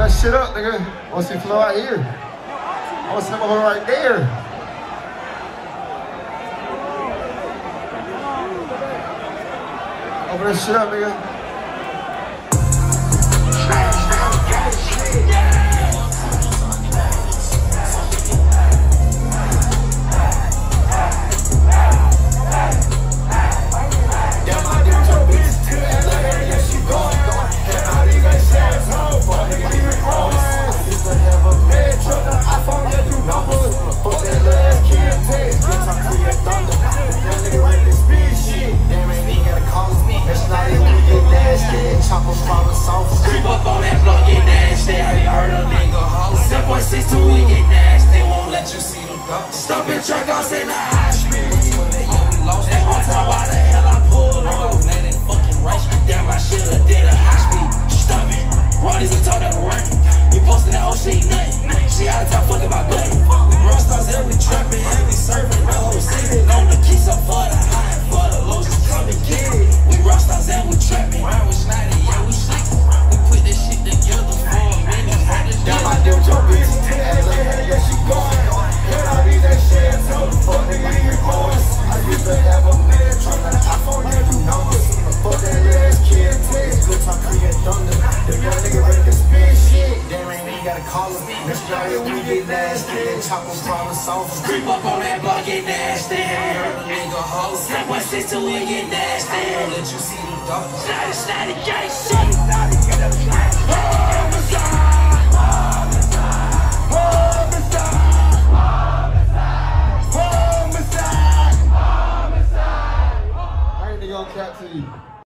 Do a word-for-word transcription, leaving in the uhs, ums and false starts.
that shit up, nigga. I wanna see flow out here. I wanna see that motherfucker right there. Open that shit up, nigga. Creep up on that block, get nasty. I heard a nigga holler. seven point six two, we get nasty. Won't let you see them dogs. Stop and track us in the high speed. And on top, why the hell I pulled off? That ain't fucking right. Damn, I should've did a high speed. Stop it. Ronnie's a talk that run. We posted that whole shit, nothing. She out of time, fucking my gut. We rock stars and we trapping and we surfing the whole city. On the keys up for the high and for the low, just come and get it. We rock stars and we trapping. Ryan with Schneider, yeah, we slick. Damn, I deal with your bitch. Hey, yeah, she going. And I need that shit. So the fuck nigga here going. I used to have a man truck and an iPhone, yeah, you know it. Fuck that little ass kid, taste. Good talk, create thunder. The young nigga ready to spin shit. Damn, ain't even gotta call him. Next guy here, we get nasty. And chop on problem sauce. Creep up on that block, get nasty. Hey, heard a nigga holler. seven point six two, we get nasty. Won't let you see them dogs. Slide it, slide it, gang, shit. Homicide. I ain't gonna cap to you.